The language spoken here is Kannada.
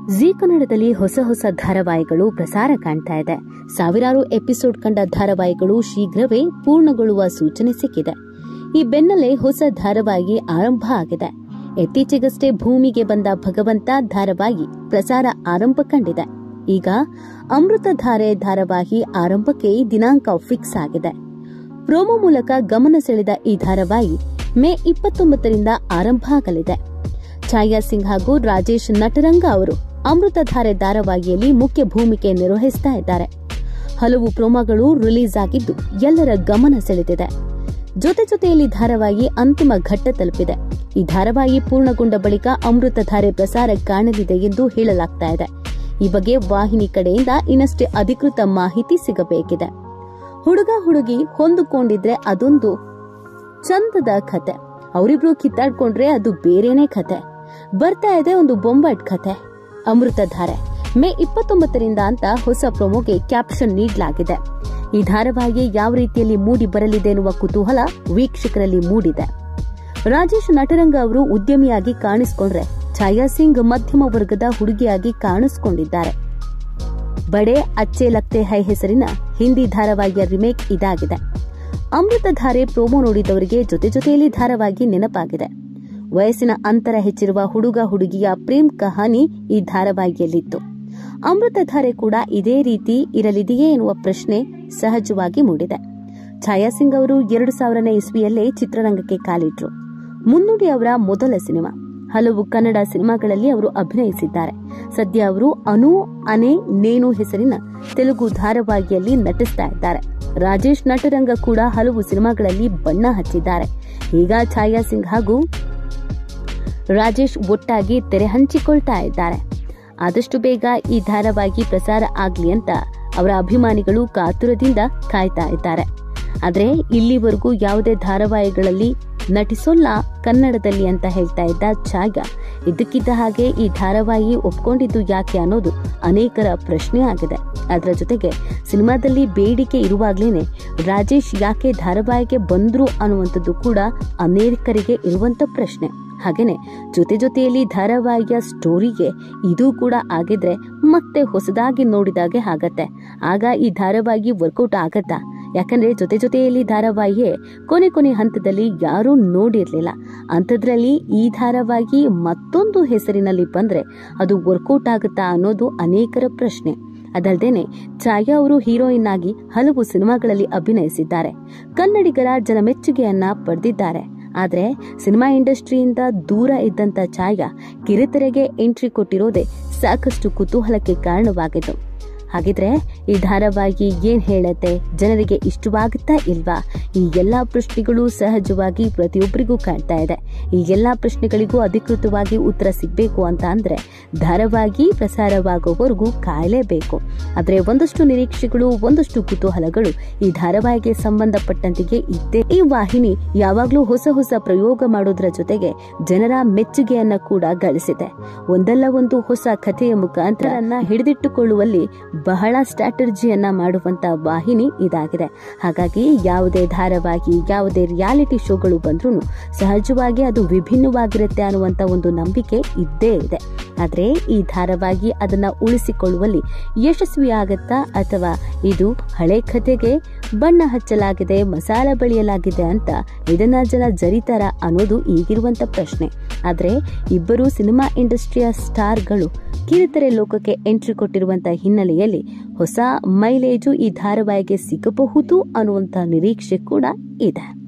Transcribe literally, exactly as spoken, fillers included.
ಜೀ ಕನ್ನಡದಲ್ಲಿ ಹೊಸ ಹೊಸ ಧಾರಾವಾಹಿಗಳು ಪ್ರಸಾರ ಕಾಣ್ತಾ ಇದೆ. ಸಾವಿರಾರು ಎಪಿಸೋಡ್ ಕಂಡ ಧಾರಾವಾಹಿಗಳು ಶೀಘ್ರವೇ ಪೂರ್ಣಗೊಳ್ಳುವ ಸೂಚನೆ ಸಿಕ್ಕಿದೆ. ಈ ಬೆನ್ನಲ್ಲೇ ಹೊಸ ಧಾರಾವಾಹಿ ಆರಂಭ ಆಗಿದೆ. ಇತ್ತೀಚೆಗಷ್ಟೇ ಭೂಮಿಗೆ ಬಂದ ಭಗವಂತ ಧಾರಾವಾಹಿ ಪ್ರಸಾರ ಆರಂಭ ಕಂಡಿದೆ. ಈಗ ಅಮೃತಧಾರೆ ಧಾರಾವಾಹಿ ಆರಂಭಕ್ಕೆ ದಿನಾಂಕ ಫಿಕ್ಸ್ ಆಗಿದೆ. ಪ್ರೋಮೋ ಮೂಲಕ ಗಮನ ಸೆಳೆದ ಈ ಧಾರಾವಾಹಿ ಮೇ ಇಪ್ಪತ್ತೊಂಬತ್ತರಿಂದ ಆರಂಭ ಆಗಲಿದೆ. ಛಾಯಾ ಸಿಂಗ್ ಹಾಗೂ ರಾಜೇಶ್ ನಟರಂಗ ಅವರು ಅಮೃತಧಾರೆ ಧಾರಾವಾಹಿಯಲ್ಲಿ ಮುಖ್ಯ ಭೂಮಿಕೆ ನಿರ್ವಹಿಸ್ತಾ ಇದ್ದಾರೆ. ಹಲವು ಪ್ರೋಮೋಗಳು ರಿಲೀಸ್ ಆಗಿದ್ದು ಎಲ್ಲರ ಗಮನ ಸೆಳೆದಿದೆ. ಜೊತೆ ಜೊತೆಯಲ್ಲಿ ಧಾರಾವಾಹಿ ಅಂತಿಮ ಘಟ್ಟ ತಲುಪಿದೆ. ಈ ಧಾರಾವಾಹಿ ಪೂರ್ಣಗೊಂಡ ಬಳಿಕ ಅಮೃತಧಾರೆ ಪ್ರಸಾರ ಕಾಣಲಿದೆ ಎಂದು ಹೇಳಲಾಗ್ತಾ ಇದೆ. ಈ ಬಗ್ಗೆ ವಾಹಿನಿ ಕಡೆಯಿಂದ ಇನ್ನಷ್ಟೇ ಅಧಿಕೃತ ಮಾಹಿತಿ ಸಿಗಬೇಕಿದೆ. ಹುಡುಗ ಹುಡುಗಿ ಹೊಂದಿಕೊಂಡಿದ್ರೆ ಅದೊಂದು ಚಂದದ ಕತೆ, ಅವರಿಬ್ರು ಕಿತ್ತಾಡ್ಕೊಂಡ್ರೆ ಅದು ಬೇರೆನೇ ಕತೆ. ಬರ್ತಾ ಇದೆ ಒಂದು ಬೊಂಬಾಟ್ ಕತೆ ಅಮೃತಧಾರೆ. ಮೇ ಇಪ್ಪತ್ತೊಂಬತ್ತರಿಂದ ಅಂತ ಹೊಸ ಪ್ರೊಮೋಗೆ ಕ್ಯಾಪ್ಷನ್ ನೀಡಲಾಗಿದೆ. ಈ ಧಾರಾವಾಹಿ ಯಾವ ರೀತಿಯಲ್ಲಿ ಮೂಡಿ ಬರಲಿದೆ ಎನ್ನುವ ಕುತೂಹಲ ವೀಕ್ಷಕರಲ್ಲಿ ಮೂಡಿದೆ. ರಾಜೇಶ್ ನಟರಂಗ ಅವರು ಉದ್ಯಮಿಯಾಗಿ ಕಾಣಿಸಿಕೊಂಡ್ರೆ ಛಾಯಾ ಸಿಂಗ್ ಮಧ್ಯಮ ವರ್ಗದ ಹುಡುಗಿಯಾಗಿ ಕಾಣಿಸಿಕೊಂಡಿದ್ದಾರೆ. ಬಡೆ ಅಚ್ಚೆ ಲಗ್ತೆ ಹೈ ಹೆಸರಿನ ಹಿಂದಿ ಧಾರಾವಾಹಿಯ ರಿಮೇಕ್ ಇದಾಗಿದೆ. ಅಮೃತಧಾರೆ ಪ್ರೋಮೋ ನೋಡಿದವರಿಗೆ ಜೊತೆ ಜೊತೆಯಲ್ಲಿ ಧಾರಾವಾಹಿ ನೆನಪಾಗಿದೆ. ವಯಸ್ಸಿನ ಅಂತರ ಹೆಚ್ಚಿರುವ ಹುಡುಗ ಹುಡುಗಿಯ ಪ್ರೇಮ್ ಕಹಾನಿ ಈ ಧಾರಾವಾಹಿಯಲ್ಲಿತ್ತು. ಅಮೃತಧಾರೆ ಕೂಡ ಇದೇ ರೀತಿ ಇರಲಿದೆಯೇ ಎನ್ನುವ ಪ್ರಶ್ನೆ ಸಹಜವಾಗಿ ಮೂಡಿದೆ. ಛಾಯಾ ಸಿಂಗ್ ಅವರು ಎರಡು ಸಾವಿರನೇ ಇಸ್ವಿಯಲ್ಲೇ ಚಿತ್ರರಂಗಕ್ಕೆ ಕಾಲಿಟ್ರು. ಮುನ್ನುಡಿ ಅವರ ಮೊದಲ ಸಿನಿಮಾ. ಹಲವು ಕನ್ನಡ ಸಿನಿಮಾಗಳಲ್ಲಿ ಅವರು ಅಭಿನಯಿಸಿದ್ದಾರೆ. ಸದ್ಯ ಅವರು ಅನು ಅನೆ ನೇನು ಹೆಸರಿನ ತೆಲುಗು ಧಾರಾವಾಹಿಯಲ್ಲಿ ನಟಿಸ್ತಾ ಇದ್ದಾರೆ. ರಾಜೇಶ್ ನಟರಂಗ ಕೂಡ ಹಲವು ಸಿನಿಮಾಗಳಲ್ಲಿ ಬಣ್ಣ ಹಚ್ಚಿದ್ದಾರೆ. ಈಗ ಛಾಯಾ ಸಿಂಗ್ ಹಾಗೂ ರಾಜೇಶ್ ಒಟ್ಟಾಗಿ ತೆರೆ ಹಂಚಿಕೊಳ್ತಾ ಇದ್ದಾರೆ. ಆದಷ್ಟು ಬೇಗ ಈ ಧಾರಾವಾಹಿ ಪ್ರಸಾರ ಆಗ್ಲಿ ಅಂತ ಅವರ ಅಭಿಮಾನಿಗಳು ಕಾತುರದಿಂದ ಕಾಯ್ತಾ ಇದ್ದಾರೆ. ಆದ್ರೆ ಇಲ್ಲಿವರೆಗೂ ಯಾವುದೇ ಧಾರಾವಾಹಿಗಳಲ್ಲಿ ನಟಿಸೋಲ್ಲ ಕನ್ನಡದಲ್ಲಿ ಅಂತ ಹೇಳ್ತಾ ಇದ್ದ ಛಾಯಾ ಇದ್ದಕ್ಕಿದ್ದ ಹಾಗೆ ಈ ಧಾರಾವಾಹಿ ಒಪ್ಕೊಂಡಿದ್ದು ಯಾಕೆ ಅನ್ನೋದು ಅನೇಕರ ಪ್ರಶ್ನೆ ಆಗಿದೆ. ಅದರ ಜೊತೆಗೆ ಸಿನಿಮಾದಲ್ಲಿ ಬೇಡಿಕೆ ಇರುವಾಗ್ಲೇನೆ ರಾಜೇಶ್ ಯಾಕೆ ಧಾರಾವಾಹಿಗೆ ಬಂದ್ರು ಅನ್ನುವಂಥದ್ದು ಕೂಡ ಅನೇಕರಿಗೆ ಇರುವಂತ ಪ್ರಶ್ನೆ. ಹಾಗೇನೆ ಜೊತೆ ಜೊತೆಯಲ್ಲಿ ಧಾರಾವಾಹಿಯ ಸ್ಟೋರಿಗೆ ಇದು ಕೂಡ ಆಗಿದ್ರೆ ಮತ್ತೆ ಹೊಸದಾಗಿ ನೋಡಿದಾಗೆ ಆಗತ್ತೆ. ಆಗ ಈ ಧಾರಾವಾಹಿ ವರ್ಕೌಟ್ ಆಗತ್ತಾ? ಯಾಕಂದ್ರೆ ಜೊತೆ ಜೊತೆಯಲ್ಲಿ ಧಾರಾವಾಹಿಯೇ ಕೊನೆ ಕೊನೆ ಹಂತದಲ್ಲಿ ಯಾರೂ ನೋಡಿರ್ಲಿಲ್ಲ. ಅಂಥದ್ರಲ್ಲಿ ಈ ಧಾರಾವಾಹಿ ಮತ್ತೊಂದು ಹೆಸರಿನಲ್ಲಿ ಬಂದ್ರೆ ಅದು ವರ್ಕೌಟ್ ಆಗುತ್ತಾ ಅನ್ನೋದು ಅನೇಕರ ಪ್ರಶ್ನೆ. ಅದಲ್ಲದೇನೆ ಛಾಯಾ ಅವರು ಹೀರೋಯಿನ್ ಆಗಿ ಹಲವು ಸಿನಿಮಾಗಳಲ್ಲಿ ಅಭಿನಯಿಸಿದ್ದಾರೆ. ಕನ್ನಡಿಗರ ಜನಮೆಚ್ಚುಗೆಯನ್ನ ಪಡೆದಿದ್ದಾರೆ. ಆದ್ರೆ ಸಿನಿಮಾ ಇಂಡಸ್ಟ್ರಿಯಿಂದ ದೂರ ಇದ್ದಂತ ಛಾಯಾ ಕಿರುತೆರೆಗೆ ಎಂಟ್ರಿ ಕೊಟ್ಟಿರೋದೇ ಸಾಕಷ್ಟು ಕುತೂಹಲಕ್ಕೆ ಕಾರಣವಾಗಿತ್ತು. ಹಾಗಿದ್ರೆ ಈ ಧಾರಾವಾಹಿ ಏನ್ ಹೇಳತ್ತೆ, ಜನರಿಗೆ ಇಷ್ಟವಾಗುತ್ತಾ ಇಲ್ವಾ? ಈ ಎಲ್ಲಾ ಪ್ರಶ್ನೆಗಳು ಸಹಜವಾಗಿ ಪ್ರತಿಯೊಬ್ಬರಿಗೂ ಕಾಡ್ತಾ ಇದೆ. ಈ ಎಲ್ಲಾ ಪ್ರಶ್ನೆಗಳಿಗೂ ಅಧಿಕೃತವಾಗಿ ಉತ್ತರ ಸಿಗ್ಬೇಕು ಅಂತ ಅಂದ್ರೆ ಧಾರಾವಾಹಿ ಪ್ರಸಾರವಾಗುವವರೆಗೂ ಕಾಯಲೇಬೇಕು. ಆದ್ರೆ ಒಂದಷ್ಟು ನಿರೀಕ್ಷೆಗಳು, ಒಂದಷ್ಟು ಕುತೂಹಲಗಳು ಈ ಧಾರಾವಾಹಿಗೆ ಸಂಬಂಧಪಟ್ಟಂತೆಯೇ ಇದ್ದೇ. ಈ ವಾಹಿನಿ ಯಾವಾಗ್ಲೂ ಹೊಸ ಹೊಸ ಪ್ರಯೋಗ ಮಾಡೋದ್ರ ಜೊತೆಗೆ ಜನರ ಮೆಚ್ಚುಗೆಯನ್ನ ಕೂಡ ಗಳಿಸಿದೆ. ಒಂದಲ್ಲ ಒಂದು ಹೊಸ ಕಥೆಯ ಮುಖಾಂತರ ಹಿಡಿದಿಟ್ಟುಕೊಳ್ಳುವಲ್ಲಿ ಬಹಳ ಸ್ಟ್ರಾಟಜಿಯನ್ನ ಮಾಡುವಂತ ವಾಹಿನಿ ಇದಾಗಿದೆ. ಹಾಗಾಗಿ ಯಾವುದೇ ಧಾರಾವಾಹಿ, ಯಾವುದೇ ರಿಯಾಲಿಟಿ ಶೋಗಳು ಬಂದ್ರೂ ಸಹಜವಾಗಿ ಅದು ವಿಭಿನ್ನವಾಗಿರುತ್ತೆ ಅನ್ನುವಂತ ಒಂದು ನಂಬಿಕೆ ಇದ್ದೇ ಇದೆ. ಆದ್ರೆ ಈ ಧಾರಾವಾಹಿ ಅದನ್ನ ಉಳಿಸಿಕೊಳ್ಳುವಲ್ಲಿ ಯಶಸ್ವಿ ಆಗತ್ತಾ, ಅಥವಾ ಇದು ಹಳೆ ಕಥೆಗೆ ಬಣ್ಣ ಹಚ್ಚಲಾಗಿದೆ, ಮಸಾಲ ಬಳಿಯಲಾಗಿದೆ ಅಂತ ಇದನ್ನ ಜನ ಜರಿತಾರ ಅನ್ನೋದು ಈಗಿರುವಂತ ಪ್ರಶ್ನೆ. ಆದ್ರೆ ಇಬ್ಬರು ಸಿನಿಮಾ ಇಂಡಸ್ಟ್ರಿಯ ಸ್ಟಾರ್ಗಳು ಕಿರುತೆರೆ ಲೋಕಕ್ಕೆ ಎಂಟ್ರಿ ಕೊಟ್ಟಿರುವಂತಹ ಹಿನ್ನೆಲೆಯಲ್ಲಿ ಹೊಸ ಮೈಲೇಜು ಈ ಧಾರಾವಾಹಿಗೆ ಸಿಗಬಹುದು ಅನ್ನುವಂತ ನಿರೀಕ್ಷೆ ಕೂಡ ಇದೆ.